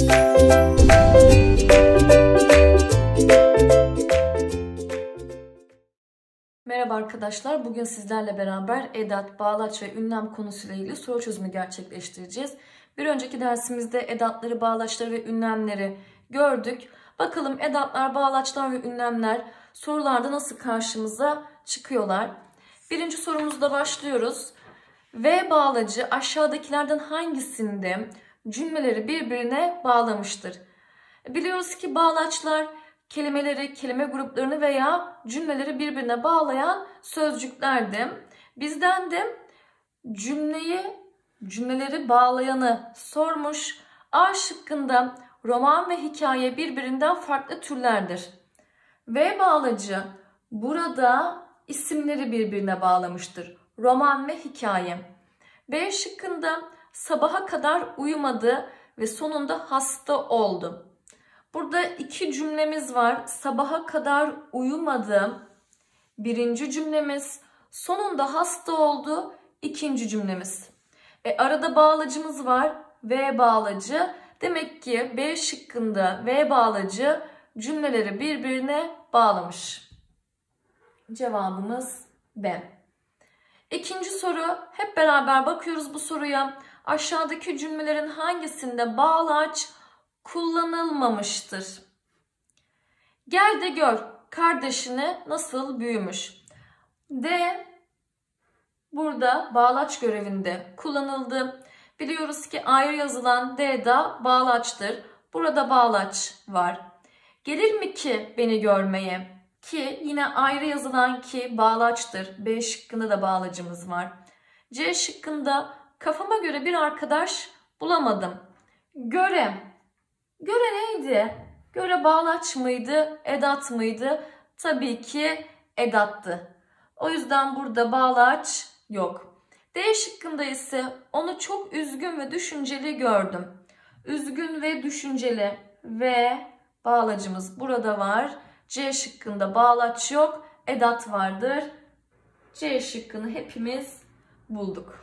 Merhaba arkadaşlar, bugün sizlerle beraber edat, bağlaç ve ünlem konusuyla ilgili soru çözümü gerçekleştireceğiz. Bir önceki dersimizde edatları, bağlaçları ve ünlemleri gördük. Bakalım edatlar, bağlaçlar ve ünlemler sorularda nasıl karşımıza çıkıyorlar? Birinci sorumuzda başlıyoruz. V bağlacı aşağıdakilerden hangisinde cümleleri birbirine bağlamıştır? Biliyoruz ki bağlaçlar kelimeleri, kelime gruplarını veya cümleleri birbirine bağlayan sözcüklerdi. Bizden de cümleleri bağlayanı sormuş. A şıkkında roman ve hikaye birbirinden farklı türlerdir. V bağlacı burada isimleri birbirine bağlamıştır. Roman ve hikaye. B şıkkında sabaha kadar uyumadı ve sonunda hasta oldu. Burada iki cümlemiz var. Sabaha kadar uyumadı. Birinci cümlemiz. Sonunda hasta oldu. İkinci cümlemiz. Arada bağlacımız var. V bağlacı. Demek ki B şıkkında V bağlacı cümleleri birbirine bağlamış. Cevabımız B. İkinci soru. Hep beraber bakıyoruz bu soruya. Aşağıdaki cümlelerin hangisinde bağlaç kullanılmamıştır? Gel de gör kardeşini nasıl büyümüş. D burada bağlaç görevinde kullanıldı. Biliyoruz ki ayrı yazılan D da bağlaçtır. Burada bağlaç var. Gelir mi ki beni görmeye? Ki yine ayrı yazılan ki bağlaçtır. B şıkkında da bağlacımız var. C şıkkında kafama göre bir arkadaş bulamadım. Göre neydi? Göre bağlaç mıydı? Edat mıydı? Tabii ki edattı. O yüzden burada bağlaç yok. D şıkkında ise onu çok üzgün ve düşünceli gördüm. Üzgün ve düşünceli ve bağlacımız burada var. C şıkkında bağlaç yok. Edat vardır. C şıkkını hepimiz bulduk.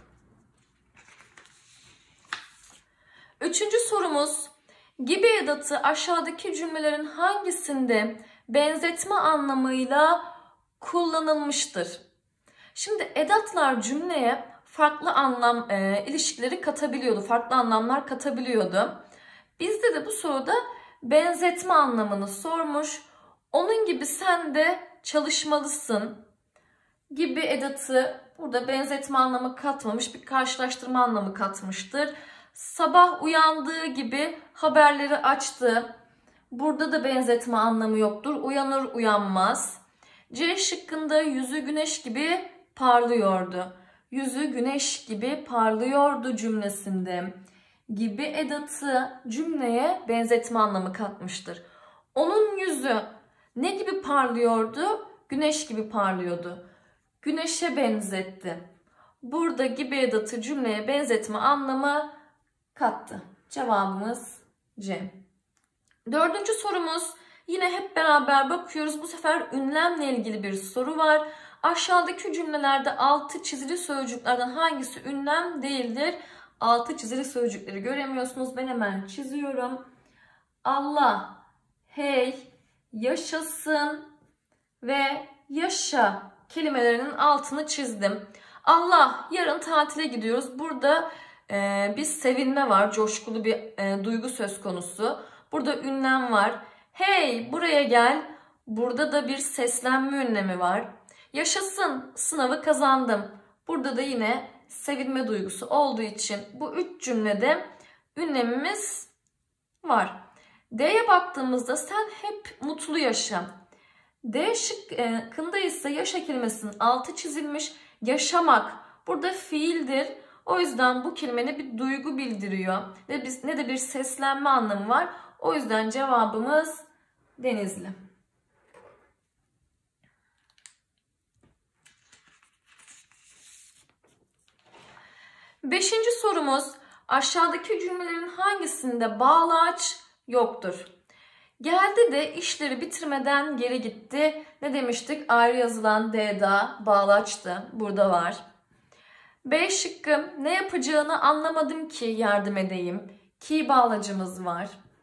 Üçüncü sorumuz. Gibi edatı aşağıdaki cümlelerin hangisinde benzetme anlamıyla kullanılmıştır? Şimdi edatlar cümleye farklı anlam ilişkileri katabiliyordu. Farklı anlamlar katabiliyordu. Bizde de bu soruda benzetme anlamını sormuş. Onun gibi sen de çalışmalısın gibi edatı burada benzetme anlamı katmamış, bir karşılaştırma anlamı katmıştır. Sabah uyandığı gibi haberleri açtı. Burada da benzetme anlamı yoktur. Uyanır uyanmaz. C şıkkında yüzü güneş gibi parlıyordu. Yüzü güneş gibi parlıyordu cümlesinde. Gibi edatı cümleye benzetme anlamı katmıştır. Onun yüzü ne gibi parlıyordu? Güneş gibi parlıyordu. Güneşe benzetti. Burada gibi edatı cümleye benzetme anlamı kattı. Cevabımız C. Dördüncü sorumuz. Yine hep beraber bakıyoruz. Bu sefer ünlemle ilgili bir soru var. Aşağıdaki cümlelerde altı çizili sözcüklerden hangisi ünlem değildir? Altı çizili sözcükleri göremiyorsunuz. Ben hemen çiziyorum. Allah, hey, yaşasın ve yaşa kelimelerinin altını çizdim. Allah, yarın tatile gidiyoruz. Burada bir sevinme var. Coşkulu bir duygu söz konusu. Burada ünlem var. Hey, buraya gel. Burada da bir seslenme ünlemi var. Yaşasın, sınavı kazandım. Burada da yine sevinme duygusu olduğu için bu üç cümlede ünlemimiz var. D'ye baktığımızda sen hep mutlu yaşa. D şıkkında ise yaşa kelimesinin altı çizilmiş. Yaşamak burada fiildir. O yüzden bu kelime ne bir duygu bildiriyor ne de bir seslenme anlamı var. O yüzden cevabımız Denizli. Beşinci sorumuz. Aşağıdaki cümlelerin hangisinde bağlaç yoktur? Geldi de işleri bitirmeden geri gitti. Ne demiştik? Ayrı yazılan D'da bağlaçtı. Burada var. B şıkkı ne yapacağını anlamadım ki yardım edeyim. Ki bağlacımız var.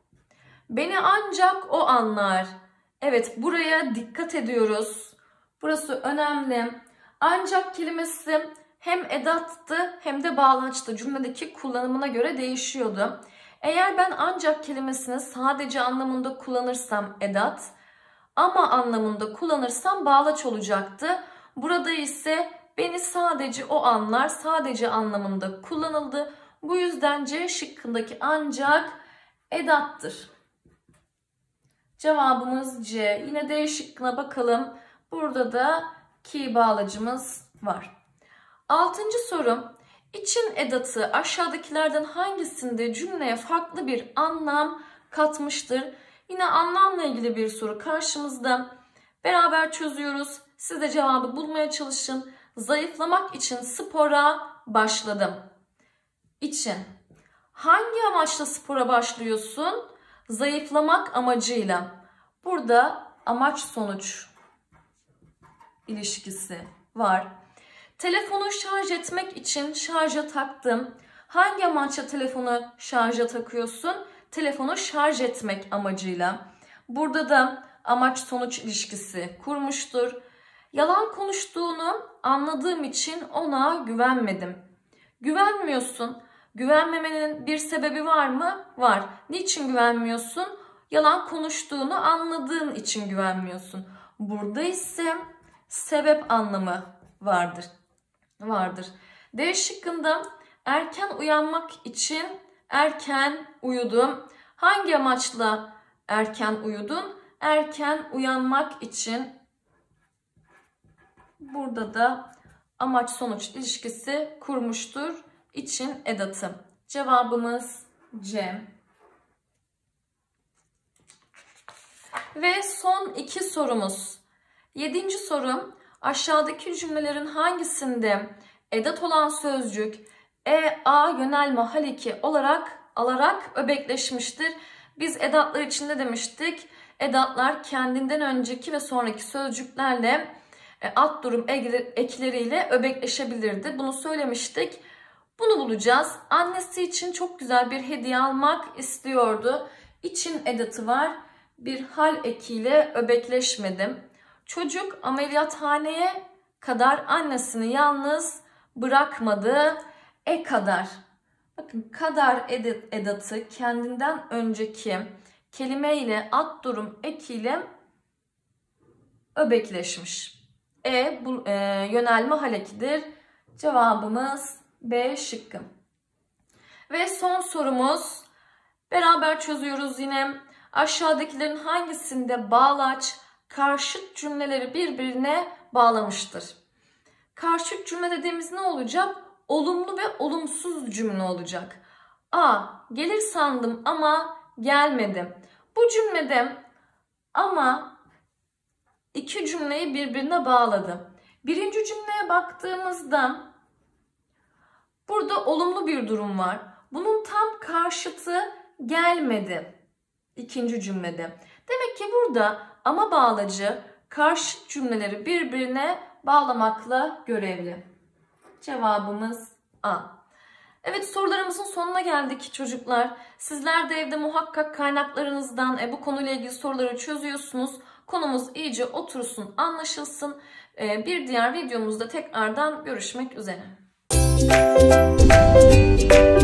Beni ancak o anlar. Evet, buraya dikkat ediyoruz. Burası önemli. Ancak kelimesi hem edattı hem de bağlaçtı. Cümledeki kullanımına göre değişiyordu. Eğer ben ancak kelimesini sadece anlamında kullanırsam edat, ama anlamında kullanırsam bağlaç olacaktı. Burada ise beni sadece o anlar, sadece anlamında kullanıldı. Bu yüzden C şıkkındaki ancak edattır. Cevabımız C. Yine D şıkkına bakalım. Burada da ki bağlacımız var. 6. soru. İçin edatı aşağıdakilerden hangisinde cümleye farklı bir anlam katmıştır? Yine anlamla ilgili bir soru karşımızda. Beraber çözüyoruz. Siz de cevabı bulmaya çalışın. Zayıflamak için spora başladım. İçin. Hangi amaçla spora başlıyorsun? Zayıflamak amacıyla. Burada amaç sonuç ilişkisi var. Telefonu şarj etmek için şarja taktım. Hangi amaçla telefonu şarja takıyorsun? Telefonu şarj etmek amacıyla. Burada da amaç sonuç ilişkisi kurmuştur. Yalan konuştuğunu anladığım için ona güvenmedim. Güvenmiyorsun. Güvenmemenin bir sebebi var mı? Var. Niçin güvenmiyorsun? Yalan konuştuğunu anladığın için güvenmiyorsun. Burada ise sebep anlamı vardır. D şıkkında erken uyanmak için erken uyudum. Hangi amaçla erken uyudun? Erken uyanmak için. Burada da amaç sonuç ilişkisi kurmuştur. İçin edatı. Cevabımız C. Ve son 2 sorumuz. 7. soru. Aşağıdaki cümlelerin hangisinde edat olan sözcük a yönelme hal eki alarak öbekleşmiştir? Biz edatlar için ne demiştik? Edatlar kendinden önceki ve sonraki sözcüklerle alt durum ekleriyle öbekleşebilirdi. Bunu söylemiştik. Bunu bulacağız. Annesi için çok güzel bir hediye almak istiyordu. İçin edatı var. Bir hal ekiyle öbekleşmedim. Çocuk ameliyathaneye kadar annesini yalnız bırakmadı. Kadar. Bakın kadar edatı kendinden önceki kelime ile alt durum ekiyle öbekleşmiş. Yönelme hal ekidir. Cevabımız B şıkkı. Ve son sorumuz. Beraber çözüyoruz yine. Aşağıdakilerin hangisinde bağlaç karşıt cümleleri birbirine bağlamıştır? Karşıt cümle dediğimiz ne olacak? Olumlu ve olumsuz cümle olacak. A. Gelir sandım ama gelmedi. Bu cümlede ama iki cümleyi birbirine bağladı. Birinci cümleye baktığımızda burada olumlu bir durum var. Bunun tam karşıtı gelmedi. İkinci cümlede. Demek ki burada ama bağlacı karşıt cümleleri birbirine bağlamakla görevli. Cevabımız A. Evet, sorularımızın sonuna geldik çocuklar. Sizler de evde muhakkak kaynaklarınızdan bu konuyla ilgili soruları çözüyorsunuz. Konumuz iyice otursun, anlaşılsın. Bir diğer videomuzda tekrardan görüşmek üzere.